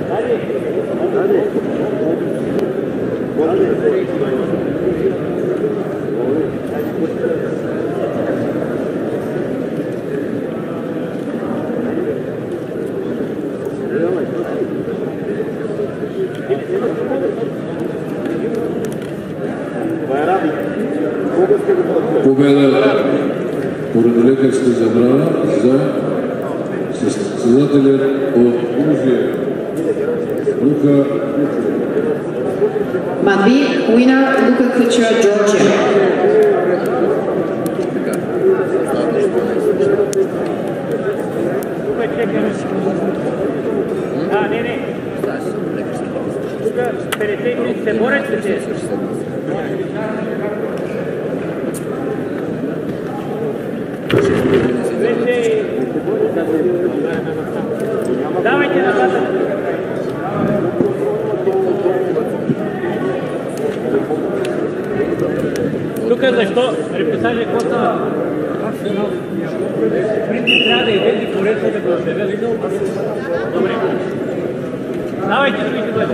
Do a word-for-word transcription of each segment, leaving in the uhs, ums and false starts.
Победа поради лекарска забрана за състезателя от Грузия Luka Kuchar. Mat B, winner Luka Kuchar, Georgia. А, не, не. Тук перед се борят с те. Давайте назад. Тук защо реписаже кота? Трябва да идете коректно да го обявят. Добре. Давайте, другите бъде.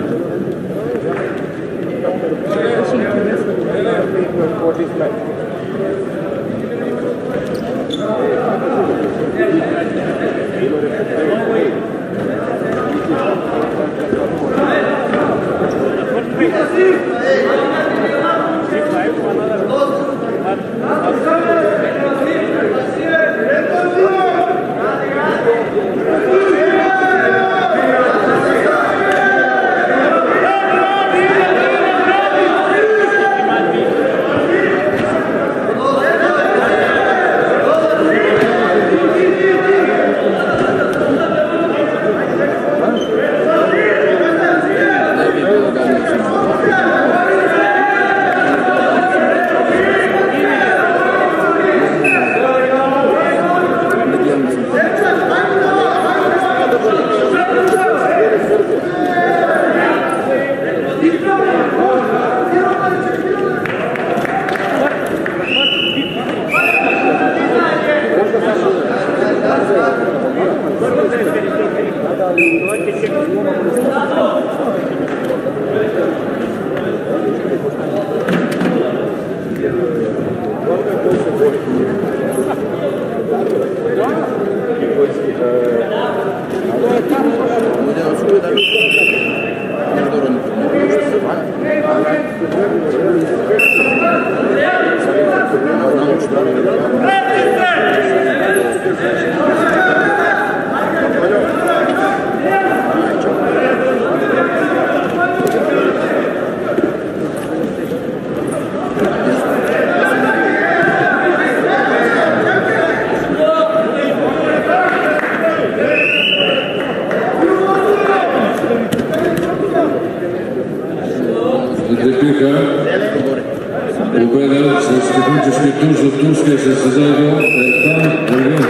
Победа с технически тур за турския състезател Еркан Ерген.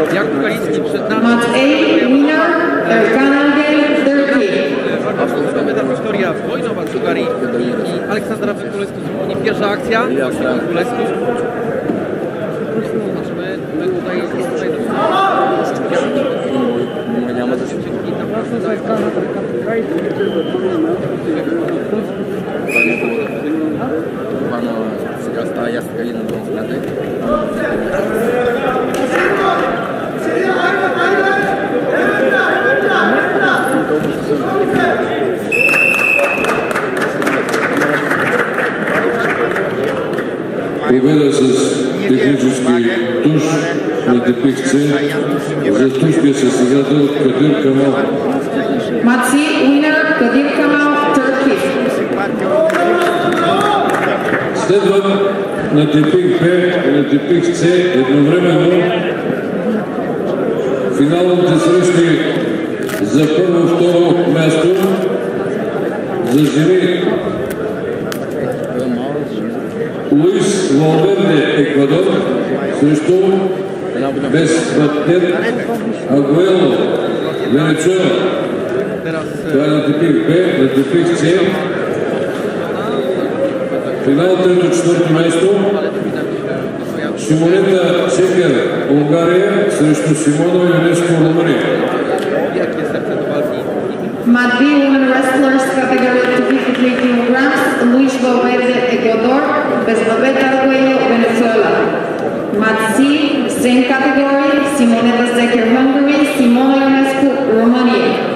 Mat A, winner Erkan Ergen, Turkey. Absolutna medal historia wojnowa Bułgarii i Aleksandra Kulescu. Pierwsza akcja właśnie od Kulescu. Zobaczymy, my tutaj tutaj nie ma dosyć Пана сега става ясно къде на донската. Победа с технически туш на Депик С за турския състезател Кадир Камал. Mat C, winner Kadir Kamal, Turkey. Следват на Депик Б и на Депик С едновременно финалните срещи за първо-второ място за жени. Луис Валверде, Еквадор, срещу Бесбатер Агуело, Венецуела. Това е на Депик Б, на Депик С. Финал трето-четвърто място. Симонета Шекер, България, срещу Симона Юнеско, Румъния. Mat B, Same category, Simone Bazzecker, Hungary, Simona Ionescu, Romania.